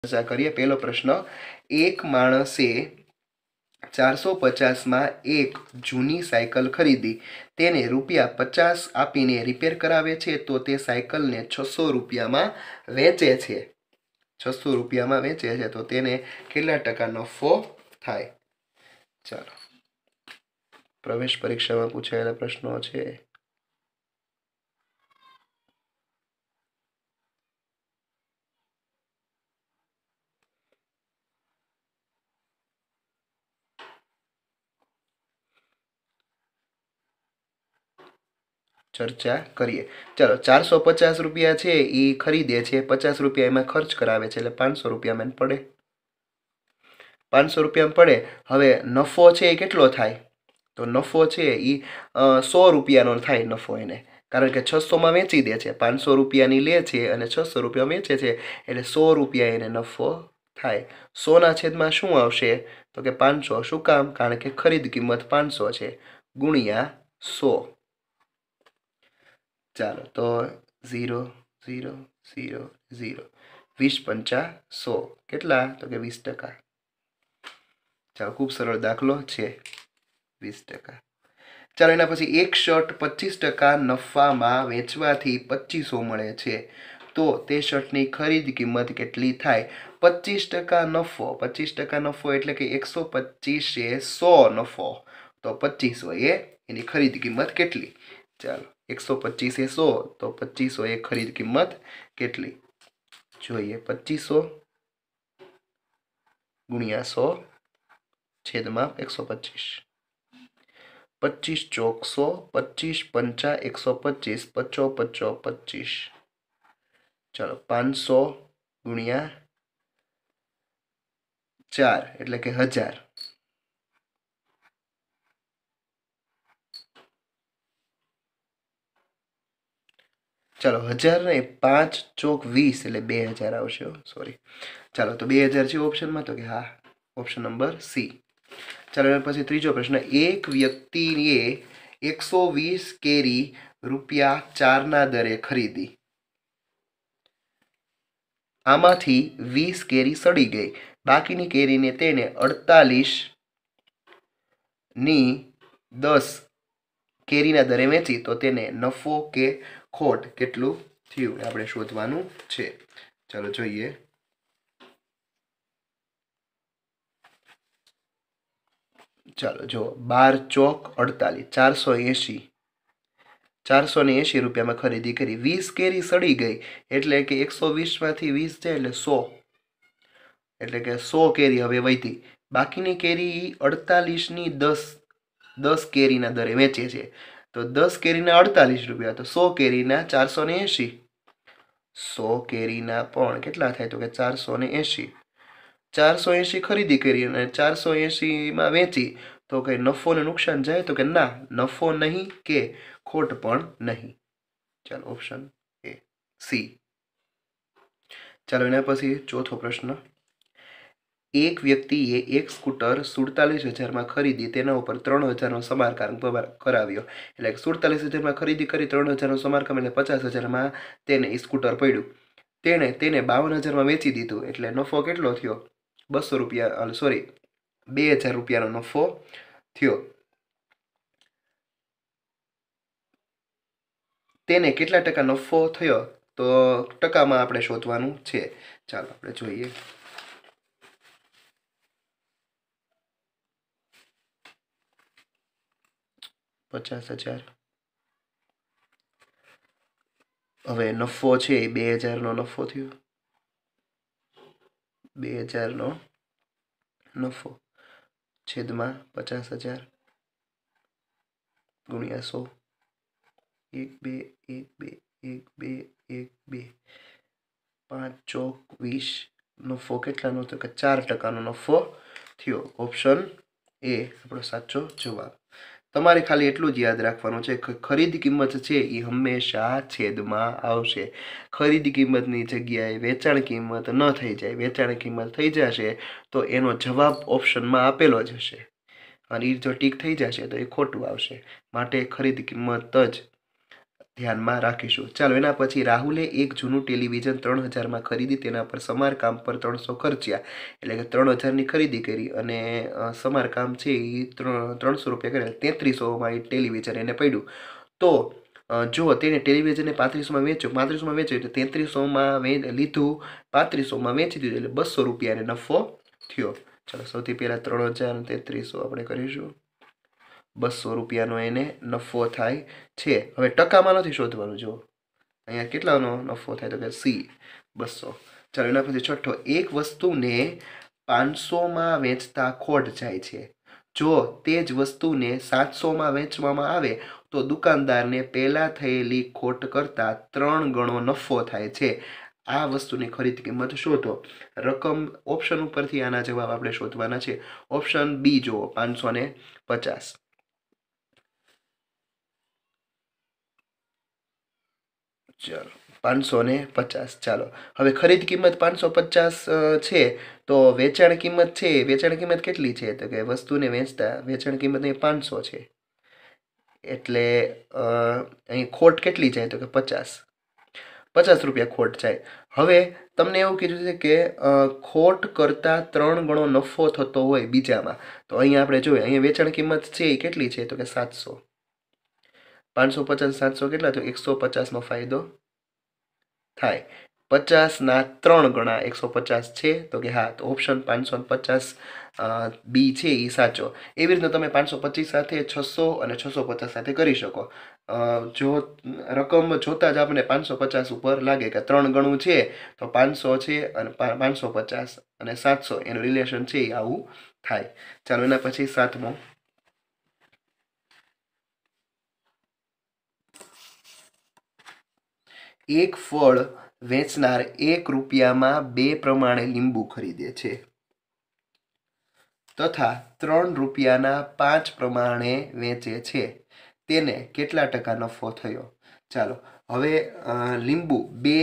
चर्चा करिए। पहलो प्रश्न, एक माणसे 450 में एक जूनी साइकल खरीदी, तेने ₹50 आपीने रिपेर करावे छे, तो ते साइकल ने 600 रुपया में वेचे छे। 600 रुपया में वेचे छे तो तेने केटला टका नफो थाय? चलो, प्रवेश परीक्षा में पूछायेला प्रश्नों छे। चर्चा करिए। चलो, 450 रुपया छे ई खरीदे छे, 50 रुपया एमां खर्च करावे छे, એટલે 500 रुपया में पड़े। 500 रुपया में पड़े। हवे नफो छे केटलो थाय? तो नफो छे ई 100 रुपयानो थाय नफो एने, कारण के 600 में वेची दे छे, 500 रुपयानी ले छे अने 600 रुपया वेचे छे, એટલે 100 रुपया एने नफो थाय। 100 ना छेदमां शुं आवशे? तो के 500। शुं काम? कारण के खरीद किंमत 500 छे, गुणिया 100। चलो, तो 0 0 0 0 20 पंचा 100 केटला? तो के 20%। चलो, खूब सरल दाखलो छे, 20%। चलो, एना पछी एक शर्ट 25% नफामां वेचवाथी 2500 मळे छे, तो ते शर्टनी खरीद किंमत केटली थाय? 25% नफो, 25% नफो एटले के 125 ए 100 नफो, तो 2500 ए एनी खरीद किंमत केटली? चलो, 125 ए 100 तो 2500 ए खरीद किंमत केटली? જોઈએ, 2500 ગુણ્યા 100 છેદમાં 125, 25 ચોક 100, 25 पंचा 125, 50 50 25। चलो, 500 गुणिया 4 એટલે કે 1000। चलो, 1000 नहीं, 5 ચોક 20 એટલે 2000 આવશે। सॉरी। चलो, तो 2000 છે ऑप्शन में, तो कि हाँ, ऑप्शन नंबर सी। चलो, પછી ત્રીજો પ્રશ્ન, એક વ્યક્તિએ 120 કેરી ₹4 ના દરે ખરીદી, આમાંથી 20 કેરી સડી ગઈ, બાકીની કેરીને તેને 48 ની 10 કેરીના દરે વેચી, તો તેને નફો કે ખોટ કેટલું થયું આપણે શોધવાનું છે। ચાલો જોઈએ। ચાલો જો, 12 ચોક 48, 480, 480 રૂપિયામાં ખરીદી કરી, 20 કેરી સડી ગઈ, એટલે કે 120 માંથી 20 જાય એટલે 100, એટલે કે 100 કેરી હવે વધી, બાકીની કેરી 48 ની 10 કેરીના દરે વેચે છે, તો 10 કેરીના 48 રૂપિયા, તો 100 કેરીના 480, 100 કેરીના પણ કેટલા થાય? તો કે 480, 480 ખરીદી કરી અને 480 માં વેચી, તો કઈ નફો ને નુકસાન જાય? તો કે ના, નફો નહીં કે ખોટ પણ નહીં। ચાલો, ઓપ્શન એ सी। ચાલો, એના પછી ચોથો પ્રશ્ન, એક વ્યક્તિએ એક સ્કૂટર 47,000 માં ખરીદી, તેના ઉપર 3,000 નો સમારકામ કરાવ્યો, એટલે 47,000 માં ખરીદી કરી, 3,000 નો સમારકામ એટલે 50,000 માં તેને એ સ્કૂટર પડ્યું, તેને 52,000 માં વેચી દીધું, એટલે નફો કેટલો થયો? 200 રૂપિયા, સોરી 2,000 રૂપિયાનો નફો થયો। તેને કેટલા ટકા નફો થયો? તો ટકામાં આપણે શોધવાનું છે। ચાલો આપણે જોઈએ। ₹50,000 હવે નફો છે 2,000 નો નફો થયો, 2,000 નો નફો છેદમાં 50,000 ગુણ્યા 100, 1 2 1 2 1 2 1 2, 5 ચોક 20, નફો કેટલાનો? તો કે 4% નફો થયો। ઓપ્શન એ આપણો સાચો જવાબ। તમારે ખાલી એટલું જ યાદ રાખવાનું છે કે ખરીદ કિંમત છે એ હંમેશા છેદમાં આવશે। ખરીદ કિંમતની જગ્યાએ વેચાણ કિંમત ન થઈ જાય, વેચાણ કિંમત થઈ જશે તો એનો જવાબ ઓપ્શનમાં આપેલો જ હશે, અને એ જો ટીક થઈ જશે તો એ ખોટું આવશે। માટે ખરીદ કિંમત જ ધ્યાનમાં રાખીશું. ચાલો એના પછી રાહુલે એક જૂનું ટેલિવિઝન 3000માં ખરીદી, તેના પર સમારકામ પર 300 ખર્ચ્યા, એટલે કે 3000ની ખરીદી કરી અને સમારકામ છે એ 300 રૂપિયા કર્યા, 3300માં એ ટેલિવિઝન એને પડ્યું. તો જો તેને ટેલિવિઝનને 3500માં વેચ્યું, 3500માં વેચ્યું તો 3300માં લીધું, 3500માં વેચી દીધું, એટલે 200 રૂપિયાને નફો થયો. ચાલો સૌથી પહેલાં 3000 અને 3300 આપણે કરીશું. 200 રૂપિયાનો એને નફો થાય છે. હવે ટકામાં નથી શોધવાનું, જો અહીંયા કેટલાનો નફો થાય તો કે સી 200. ચાલો એના પછી છઠ્ઠો, એક વસ્તુને 500માં વેચતા ખોટ જાય છે. જો તે જ વસ્તુને 700માં વેચવામાં આવે તો દુકાનદારને પહેલાં થયેલી ખોટ કરતાં 3 ગણો નફો થાય છે. આ વસ્તુની ખરીદ કિંમત શોધો. રકમ ઓપ્શન ઉપરથી આના જવાબ આપણે શોધવાના છે. ઓપ્શન બી જુઓ, 550. ચાલો 550. ચાલો હવે ખરીદ કિંમત 550 છે, તો વેચાણ કિંમત છે, વેચાણ કિંમત કેટલી છે તો કે વસ્તુને વેચતા વેચાણ કિંમત અહીં 500 છે, એટલે અહીં ખોટ કેટલી જાય તો કે 50 રૂપિયા ખોટ જાય. હવે તમને એવું કીધું છે કે ખોટ કરતાં 3 ગણો નફો થતો હોય બીજામાં, તો અહીંયા આપણે જોઈએ, અહીંયા વેચાણ કિંમત છે એ કેટલી છે તો કે 700. 550 700 કેટલા તો 150માં ફાયદો થાય. 50ના 3 ગણા 150 છે તો કે હા, તો ઓપ્શન 550 બી છે એ સાચો. એવી રીતના તમે 525 સાથે 600 અને 650 સાથે કરી શકો. જો રકમ જોતાં જ આપણે 550 ઉપર લાગે કે 3 ગણું છે, તો 500 છે અને 550 અને 700 એનું રિલેશન છે એ આવું થાય. ચાલો એના પછી 7મો, એક ફળ વેચનાર 1 રૂપિયામાં 2 પ્રમાણે લીંબુ ખરીદે છે તથા 3 રૂપિયાના 5 પ્રમાણે વેચે છે. તેને કેટલા ટકા નફો થયો? ચાલો હવે લીંબુ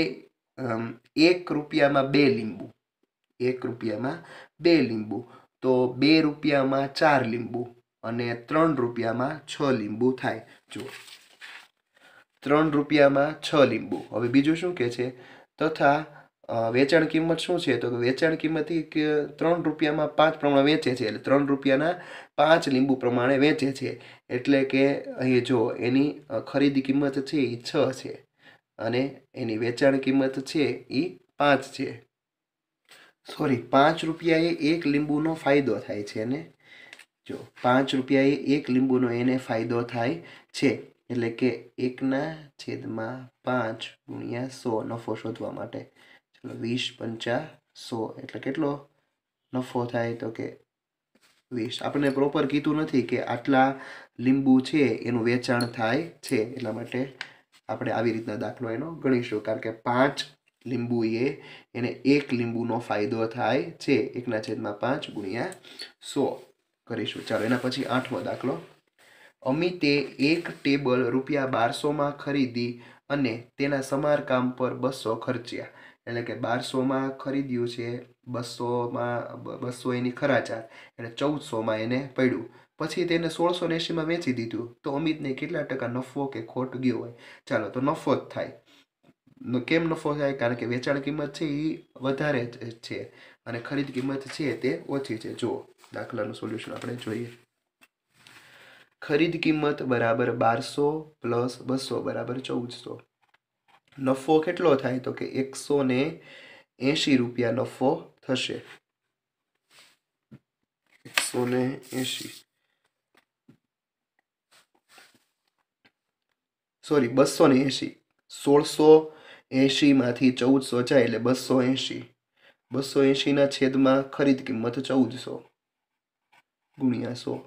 1 રૂપિયામાં 2 લીંબુ, 1 રૂપિયામાં 2 લીંબુ, તો 2 રૂપિયામાં 4 લીંબુ અને 3 રૂપિયામાં 6 લીંબુ થાય. જુઓ 3 રૂપિયામાં 6 લીંબુ. હવે બીજું શું કહે છે? તથા વેચાણ કિંમત શું છે તો કે વેચાણ કિંમત 3 રૂપિયામાં 5 પ્રમાણે વેચે છે, એટલે 3 રૂપિયાના 5 લીંબુ પ્રમાણે વેચે છે, એટલે કે અહીં જો એની ખરીદી કિંમત છે એ 6 છે અને એની વેચાણ કિંમત છે એ 5 છે. સોરી, 5 રૂપિયાએ 1 લીંબુનો ફાયદો થાય છે, અને જો 5 રૂપિયાએ 1 લીંબુનો એને ફાયદો થાય છે, એટલે કે 1/5 ગુણ્યા 100 નફો શોધવા માટે. ચલો 20 5 100 એટલે કેટલો નફો થાય તો કે 20. આપણને પ્રોપર કીધું નથી કે આટલા લીંબુ છે એનું વેચાણ થાય છે, એટલા માટે આપણે આવી રીતના દાખલો એનો ગણીશું, કારણ કે 5 લીંબુએ એને 1 લીંબુનો ફાયદો થાય છે. 1/5 ગુણ્યા 100 કરીશું. ચાલો એના પછી 8મો દાખલો, અમિતે એક ટેબલ રૂપિયા 1200માં ખરીદી અને તેના સમારકામ પર 200 ખર્ચ્યા, એટલે કે 1200માં ખરીદ્યું છે, 200 એની ખરાચાર, એટલે 1400માં એને પડ્યું. પછી તેને 1680માં વેચી દીધું, તો અમિતને કેટલા ટકા નફો કે ખોટ ગયો હોય? ચાલો તો નફો જ થાય. કેમ નફો થાય? કારણ કે વેચાણ કિંમત છે એ વધારે છે અને ખરીદ કિંમત છે તે ઓછી છે. જુઓ દાખલાનું સોલ્યુશન આપણે જોઈએ. ખરીદ કિંમત બરાબર 1200 પ્લસ 200 બરાબર 1400. નફો કેટલો થાય તો કે 180 રૂપિયા નફો થશે. 180, સોરી 280. 1680માંથી 1400 જાય એટલે 280. 280ના છેદમાં ખરીદ કિંમત 1400 ગુણ્યા 100.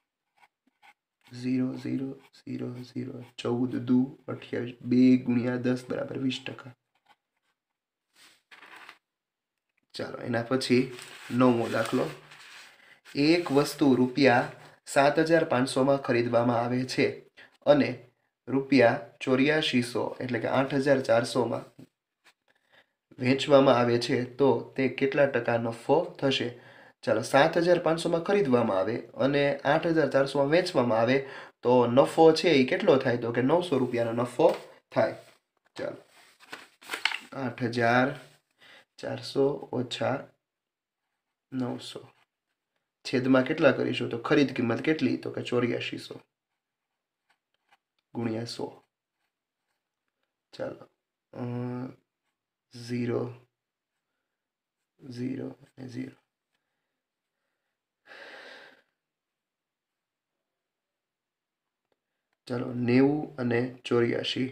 0 0 0 0 14 દુ 28, 2 ગુણ્યા 10 બરાબર 20%. ચાલો એના પછી 9મો દાખલો, એક વસ્તુ રૂપિયા 7500માં ખરીદવામાં આવે છે અને રૂપિયા 8400 એટલે કે 8400માં વેચવામાં આવે છે, તો તે કેટલા ટકા નફો થશે? ચાલો 7500માં ખરીદવામાં આવે અને 8400માં વેચવામાં આવે, તો નફો છે એ કેટલો થાય તો કે 900 રૂપિયાનો નફો થાય. ચાલો 8400 ઓછા 900 છેદમાં કેટલા કરીશું? તો ખરીદ કિંમત કેટલી? તો કે 8400 ગુણ્યા 100. ચાલો 0 0 અને 0. ચાલો 90 અને 84.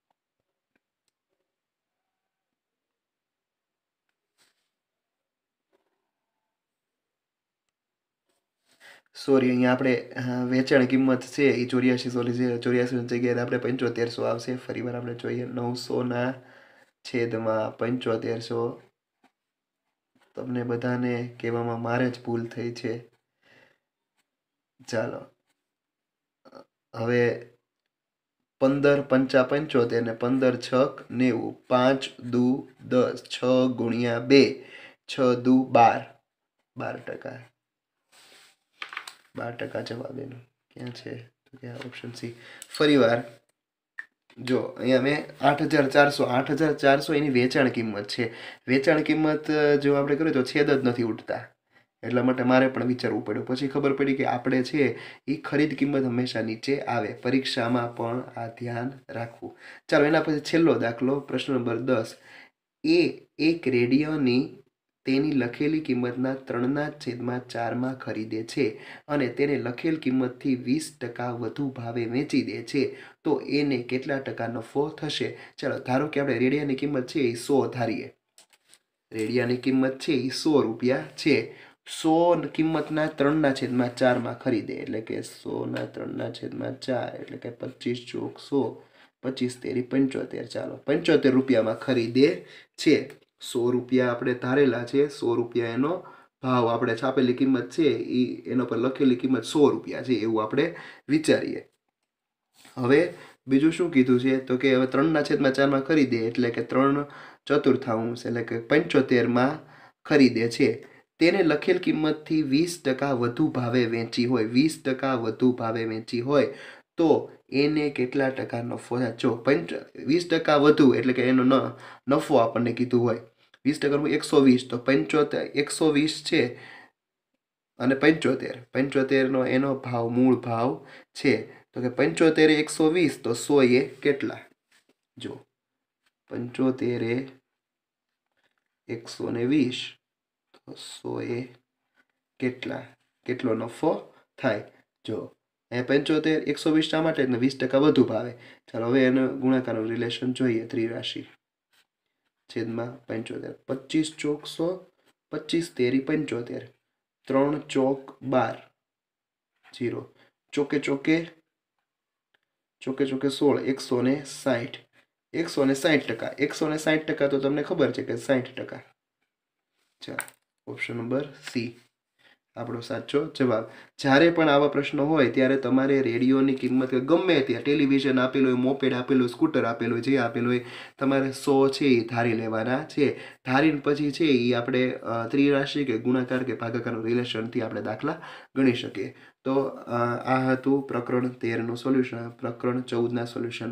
સોરી, અહીંયા આપણે વેચાણ કિંમત છે એ 8400 જગ્યાએ આપણે 7500 આવશે. ફરી વાર આપણે જોઈએ 900 છેદમાં 7500. તમને બધાને કહેવામાં મારે જ ભૂલ થઈ છે. ચાલો હવે 15 પંચા 75 ને 15 છક 90. 5 દુ 10. 6 ગુણ્યા 2. 6 દુ 12. 12%. 12% જવાબ એનો ક્યાં છે? તો કે ઓપ્શન સી. ફરી વાર જો અહીંયા મેં 8400 એની વેચાણ કિંમત છે. વેચાણ કિંમત જો આપણે કરીએ તો છેદ જ નથી ઉઠતા, એટલા માટે મારે પણ વિચારવું પડ્યું. પછી ખબર પડી કે આપણે છે એ ખરીદ કિંમત હંમેશા નીચે આવે. પરીક્ષામાં પણ આ ધ્યાન રાખવું. ચાલો એના પછી છેલ્લો દાખલો, પ્રશ્ન નંબર 10. એ એક રેડિયોની તેની લખેલી કિંમતના 3/4 ખરીદે છે અને તેને લખેલ કિંમતથી 20% વધુ ભાવે વેચી દે છે, તો એને કેટલા ટકા નફો થશે? ચાલો ધારો કે આપણે રેડિયાની કિંમત છે એ 100 ધારીએ. રેડિયાની કિંમત છે એ 100 રૂપિયા છે. 100 કિંમતના 3/4 ખરીદે, એટલે કે 100/3/4 એટલે કે 25 ચોક 100, 25 તેરી 75. ચાલો 75 રૂપિયામાં ખરીદે છે. 100 રૂપિયા આપણે ધારેલા છે. 100 રૂપિયા એનો ભાવ, આપણે છાપેલી કિંમત છે એ એના પર લખેલી કિંમત 100 રૂપિયા છે એવું આપણે વિચારીએ. હવે બીજું શું કીધું છે? તો કે હવે 3/4 ખરીદે એટલે કે 3/4 એટલે કે 75 ખરીદે છે. તેને લખેલ કિંમતથી 20% વધુ ભાવે વેચી હોય, 20% વધુ ભાવે વેચી હોય તો એને કેટલા ટકા નફો થાય? જો 20% વધુ એટલે કે એનો નફો આપણને કીધું હોય. 20% 120, તો 120 છે અને 75 નો એનો ભાવ, મૂળ ભાવ છે. તો કે 75 એ 120, તો 100 એ કેટલા? જો 75 એ 120, તો 100 એ કેટલો નફો થાય? જો 75 120 શા માટે? 20% વધુ ભાવે. ચાલો હવે એનો ગુણાકારનું રિલેશન જોઈએ. ત્રિરાશિ છેદમાં 75. 25 ચોક 100, 25 તેરી 75, 3 ચોક 12, 0. ચોકે ચોકે 16, 160. 160%. 160% તો તમને ખબર છે કે 60%. ચાલો ઓપ્શન નંબર સી આપણો સાચો જવાબ. જ્યારે પણ આવા પ્રશ્નો હોય ત્યારે તમારે રેડિયોની કિંમત ગમે ત્યાં, ટેલિવિઝન આપેલું હોય, મોપેડ આપેલું હોય, સ્કૂટર આપેલું હોય, જે આપેલું હોય, તમારે 100 છે એ ધારી લેવાના છે. ધારીને પછી છે એ આપણે ત્રિરાશિ કે ગુણાકાર કે ભાગાકારનું રિલેશનથી આપણે દાખલા ગણી શકીએ. તો આ હતું પ્રકરણ 13નું સોલ્યુશન. પ્રકરણ 14ના સોલ્યુશન